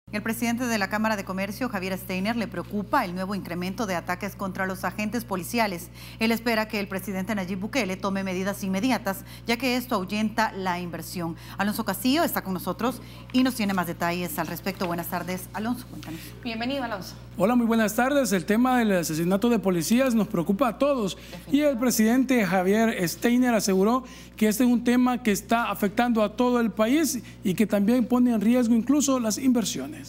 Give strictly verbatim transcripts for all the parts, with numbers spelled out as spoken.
El presidente de la Cámara de Comercio, Javier Steiner, le preocupa el nuevo incremento de ataques contra los agentes policiales. Él espera que el presidente Nayib Bukele tome medidas inmediatas, ya que esto ahuyenta la inversión. Alonso Castillo está con nosotros y nos tiene más detalles al respecto. Buenas tardes, Alonso, cuéntanos. Bienvenido, Alonso. Hola, muy buenas tardes. El tema del asesinato de policías nos preocupa a todos y el presidente Javier Steiner aseguró que este es un tema que está afectando a todo el país y que también pone en riesgo incluso las inversiones.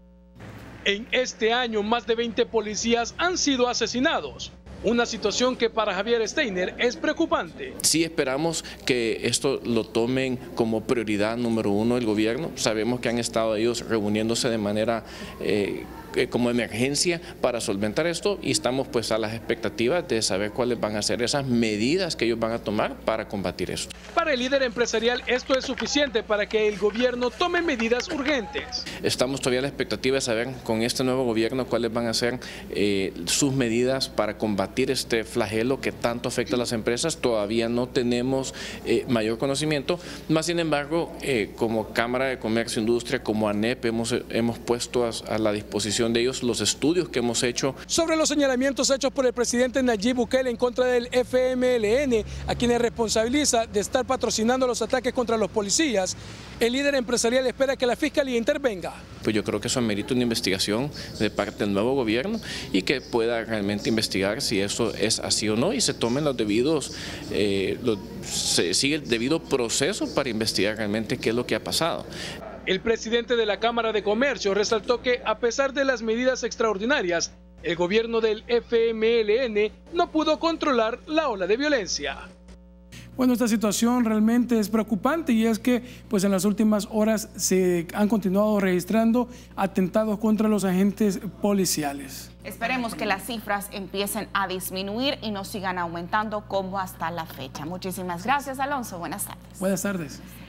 En este año, más de veinte policías han sido asesinados. Una situación que para Javier Steiner es preocupante. Sí esperamos que esto lo tomen como prioridad número uno el gobierno. Sabemos que han estado ellos reuniéndose de manera eh, como emergencia para solventar esto y estamos pues a las expectativas de saber cuáles van a ser esas medidas que ellos van a tomar para combatir esto. Para el líder empresarial esto es suficiente para que el gobierno tome medidas urgentes. Estamos todavía a la expectativa de saber con este nuevo gobierno cuáles van a ser eh, sus medidas para combatir este flagelo que tanto afecta a las empresas. Todavía no tenemos eh, mayor conocimiento, más sin embargo eh, como Cámara de Comercio e Industria, como ANEP hemos, hemos puesto a, a la disposición de ellos los estudios que hemos hecho. Sobre los señalamientos hechos por el presidente Nayib Bukele en contra del F M L N, a quienes responsabiliza de estar patrocinando los ataques contra los policías, el líder empresarial espera que la Fiscalía intervenga. Pues yo creo que eso amerita una investigación de parte del nuevo gobierno y que pueda realmente investigar si eso es así o no y se tomen los debidos, eh, los, se sigue el debido proceso para investigar realmente qué es lo que ha pasado. El presidente de la Cámara de Comercio resaltó que a pesar de las medidas extraordinarias, el gobierno del F M L N no pudo controlar la ola de violencia. Bueno, esta situación realmente es preocupante y es que pues en las últimas horas se han continuado registrando atentados contra los agentes policiales. Esperemos que las cifras empiecen a disminuir y no sigan aumentando como hasta la fecha. Muchísimas gracias, Alonso. Buenas tardes. Buenas tardes.